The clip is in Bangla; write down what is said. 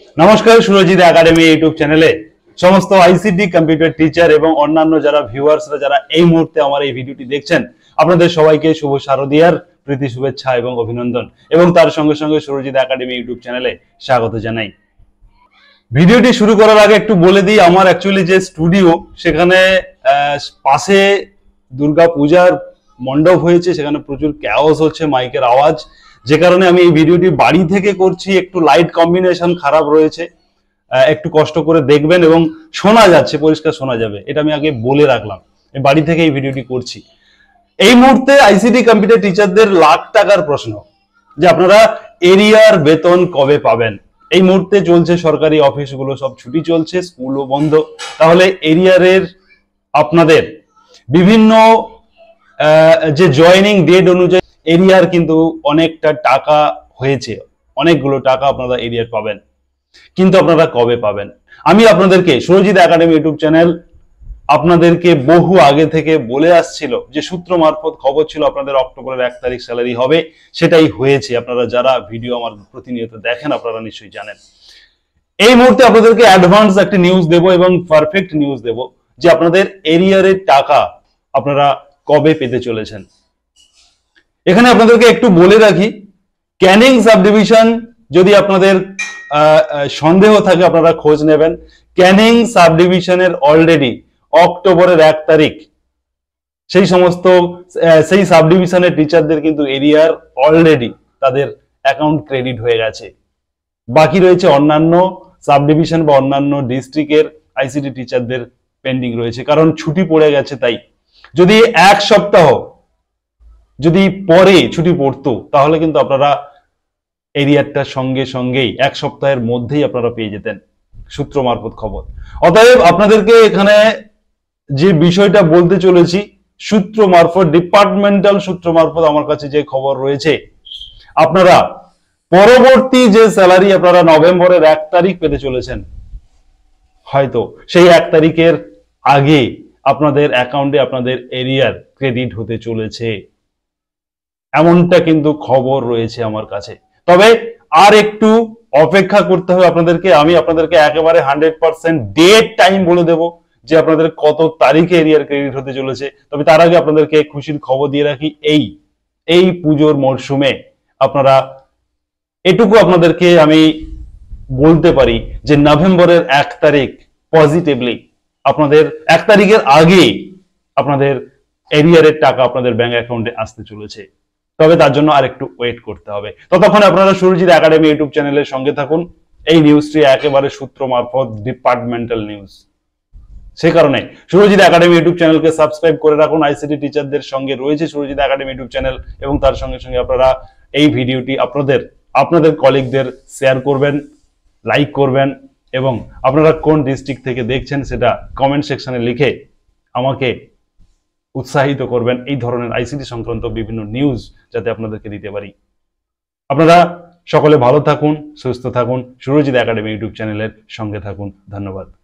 নমস্কার, সুরজিৎ একাডেমি ইউটিউব চ্যানেলে সমস্ত আইসিটি কম্পিউটার টিচার এবং অন্যান্য যারা ভিউয়ার্সরা যারা এই মুহূর্তে আমার এই ভিডিওটি দেখছেন, আপনাদের সবাইকে শুভ শারদিয়ার প্রীতি শুভেচ্ছা এবং অভিনন্দন, এবং তার সঙ্গে সঙ্গে সুরজিৎ একাডেমি ইউটিউব চ্যানেলে স্বাগত জানাই। ভিডিওটি শুরু করার আগে একটু বলে দিই, আমার অ্যাকচুয়ালি যে স্টুডিও সেখানে পাশে দুর্গা পূজার মণ্ডপ হয়েছে, সেখানে প্রচুর ক্যাওস হচ্ছে, মাইকের আওয়াজ, যে কারণে আমি এই ভিডিওটি বাড়ি থেকে করছি। একটু লাইট কম্বিনেশন খারাপ রয়েছে, একটু কষ্ট করে দেখবেন এবং শোনা যাচ্ছে, পরিষ্কার শোনা যাবে, এটা আমি আগে বলে রাখলাম। বাড়ি থেকে এই ভিডিওটি করছি। এই মুহূর্তে আইসিটি কম্পিউটার টিচারদের লাখ টাকার প্রশ্ন যে আপনারা এরিয়ার বেতন কবে পাবেন। এই মুহূর্তে চলছে সরকারি অফিসগুলো সব ছুটি চলছে, স্কুলও বন্ধ। তাহলে এরিয়ারের আপনাদের বিভিন্ন যে জয়েনিং ডেট অনুযায়ী এরিয়ার কিন্তু অনেকটা টাকা হয়েছে, অনেকগুলো টাকা আপনারা এরিয়ার পাবেন, কিন্তু আপনারা কবে পাবেন? আমি আপনাদেরকে, সুরজিৎ একাডেমি ইউটিউব চ্যানেল আপনাদেরকে বহু আগে থেকে বলে আসছিল যে সূত্র মারফত খবর ছিল আপনাদের অক্টোবরের 1 তারিখ স্যালারি হবে, সেটাই হয়েছে। আপনারা যারা ভিডিও আমার প্রতিনিয়ত দেখেন আপনারা নিশ্চয়ই জানেন। এই মুহূর্তে আপনাদেরকে অ্যাডভান্স একটি নিউজ দেব এবং পারফেক্ট নিউজ দেব যে আপনাদের এরিয়ারের টাকা আপনারা কবে পেতে চলেছেন। এখানে আপনাদেরকে একটু বলে রাখি, ক্যানিং সাব ডিভিশন, যদি আপনাদের সন্দেহ থাকে আপনারা খোঁজ নেবেন। ক্যানিং সাব ডিভিশনের অলরেডি অক্টোবরের 1 তারিখ সেই সাব ডিভিশনের টিচারদের কিন্তু এরিয়ার অলরেডি তাদের অ্যাকাউন্ট ক্রেডিট হয়ে গেছে। বাকি রয়েছে অন্যান্য সাব ডিভিশন বা অন্যান্য ডিস্ট্রিক্টের আইসিটি টিচারদের পেন্ডিং রয়েছে, কারণ ছুটি পড়ে গেছে। তাই যদি এক সপ্তাহ যদি পরে ছুটি পড়তো তাহলে কিন্তু আপনারা এরিয়ারটার সঙ্গে সঙ্গেই এক সপ্তাহের মধ্যেই আপনারা পেয়ে যেতেন, সূত্র মারফত খবর। অতএব আপনাদেরকে এখানে যে বিষয়টা বলতে চলেছি, সূত্র মারফত, ডিপার্টমেন্টাল সূত্র মারফত আমার কাছে যে খবর রয়েছে, আপনারা পরবর্তী যে স্যালারি আপনারা নভেম্বরের 1 তারিখ পেতে চলেছেন, হয়তো সেই 1 তারিখের আগে আপনাদের অ্যাকাউন্টে আপনাদের এরিয়ার ক্রেডিট হতে চলেছে, এমনটা কিন্তু খবর রয়েছে আমার কাছে। তবে আর একটু অপেক্ষা করতে হবে আপনাদেরকে। আমি আপনাদেরকে একেবারে 100% ডেট টাইম বলে দেব যে আপনাদের কত তারিখে এরিয়ার ক্রেডিট হতে চলেছে। তবে তার আগে আপনাদেরকে খুশির খবর দিয়ে রাখি, এই পুজোর মরশুমে আপনারা এটুকু আপনাদেরকে আমি বলতে পারি যে নভেম্বরের 1 তারিখ পজিটিভলি আপনাদের 1 তারিখের আগে আপনাদের এরিয়ারের টাকা আপনাদের ব্যাংক অ্যাকাউন্টে আসতে চলেছে। তবে তার জন্য আর একটু ওয়েট করতে হবে। ততক্ষণে আপনারা সুরজিৎ একাডেমি ইউটিউব চ্যানেলের সঙ্গে থাকুন। এই নিউজটি একেবারে সূত্র মারফত ডিপার্টমেন্টাল নিউজ, সে কারণে সুরজিৎ একাডেমি ইউটিউব চ্যানেলকে সাবস্ক্রাইব করে রাখুন। আইসিটি টিচারদের সঙ্গে রয়েছে সুরজিৎ একাডেমি ইউটিউব চ্যানেল, এবং তার সঙ্গে সঙ্গে আপনারা এই ভিডিওটি আপনাদের কলিগদের শেয়ার করবেন, লাইক করবেন, এবং আপনারা কোন ডিস্ট্রিক্ট থেকে দেখছেন সেটা কমেন্ট সেকশনে লিখে আমাকে উৎসাহিত করবেন এই ধরনের আইসিটি সংক্রান্ত বিভিন্ন নিউজ যাতে আপনাদেরকে দিতে পারি। আপনারা সকলে ভালো থাকুন, সুস্থ থাকুন, সুরজিৎ একাডেমি ইউটিউব চ্যানেলের সঙ্গে থাকুন। ধন্যবাদ।